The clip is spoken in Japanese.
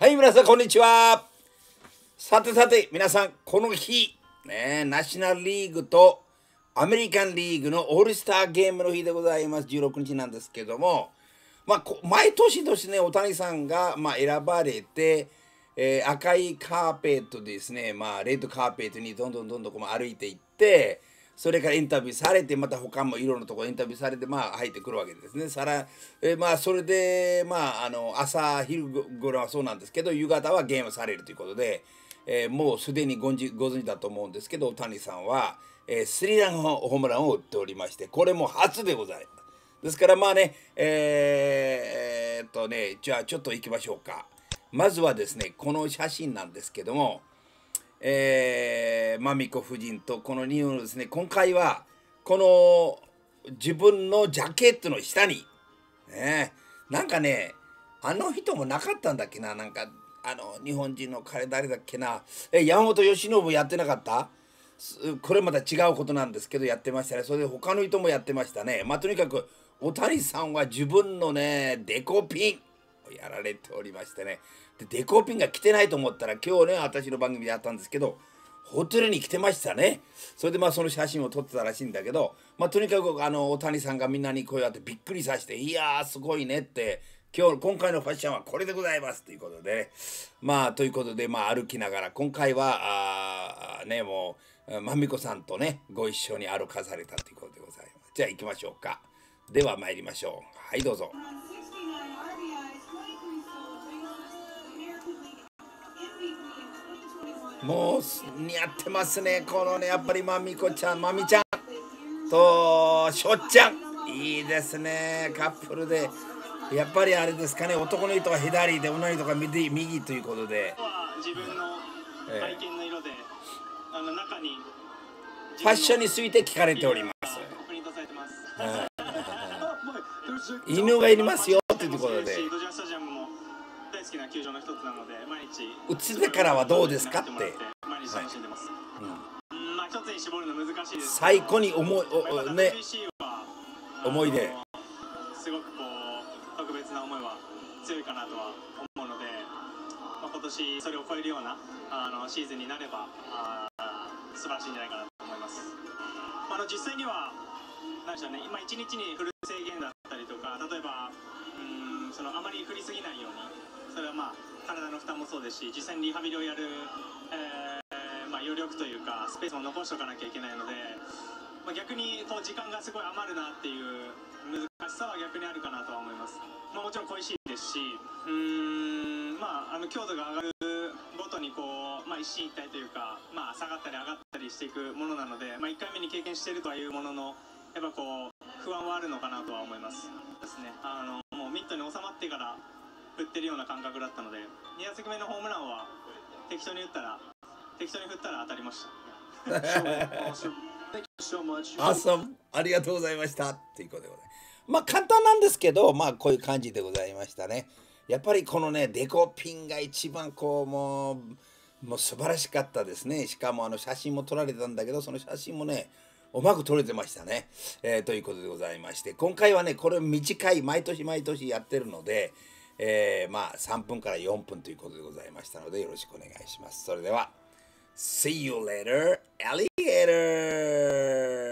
はい、皆さん、こんにちは。さてさて、皆さん、この日、ナショナルリーグとアメリカンリーグのオールスターゲームの日でございます。16日なんですけども、毎年ですね、大谷さんが、選ばれて、赤いカーペットですね、レッドカーペットにどんどんこう歩いていって、それからインタビューされて、また他もいろんなところインタビューされて、入ってくるわけですね。それで、朝、昼頃はそうなんですけど、夕方はゲームされるということで、もうすでにご存知だと思うんですけど、大谷さんは、スリーランホームランを打っておりまして、これも初でございます。ですからじゃあちょっと行きましょうか。まずはですね、この写真なんですけども、マミコ夫人とこの2人のですね、今回はこの自分のジャケットの下に、なんかね、あの人もなかったんだっけな、なんか日本人の彼誰だっけな、山本由伸やってなかった？これまた違うことなんですけどやってましたね。それで他の人もやってましたね。とにかく大谷さんは自分のねデコピンをやられておりましてね。でデコピンが来てないと思ったら今日ね私の番組でやったんですけどホテルに来てましたね。それでその写真を撮ってたらしいんだけど、とにかく大谷さんがみんなに声を当てびっくりさせて、いやーすごいねって、今回のファッションはこれでございますということで、歩きながら今回はもうまみこさんとねご一緒に歩かされたということでございます。じゃあ行きましょうか。では参りましょう。はい、どうぞ。もう似合ってますね。このねやっぱりまみこちゃん、まみちゃんとしょっちゃん、いいですね。カップルでやっぱりあれですかね、男の人は左で女の人が右ということで、 自分の愛犬の色で、中にファッションについて聞かれております。 プリントされてます。 犬がいりますよということで、 ドジャースタジアムも大好きな球場の一つなので、毎日打つてからはどうですかって、 毎日楽しんでます。一つに絞るの難しいです。 最高に思い出、 すごく特別な思いは強いかなとは思うので、今年それを超えるようなシーズンになれば素晴らしいんじゃないかなと思います。実際には何でしょうね、今1日に振る制限だったりとか、例えばあまり振りすぎないように、それは体の負担もそうですし、実際にリハビリをやる、余力というかスペースも残しておかなきゃいけないので、逆に時間がすごい余るなっていう難しさは逆にあるかなとは思います。もちろん恋しいですし、強度が上がるごとに一進一退というか、下がったり上がったりしていくものなので、1回目に経験しているとはいうものの、やっぱ不安はあるのかなとは思いますですね。もうミットに収まってから振ってるような感覚だったので、2打席目のホームランは適当に振ったら当たりました。 ありがとうございましたということでございます。簡単なんですけど、こういう感じでございましたね。やっぱりこのねデコピンが一番もう素晴らしかったですね。しかも写真も撮られたんだけど、その写真もねうまく撮れてましたね。ということでございまして、今回はねこれ短い毎年やってるので、3分から4分ということでございましたのでよろしくお願いします。それでは See you later, alligator!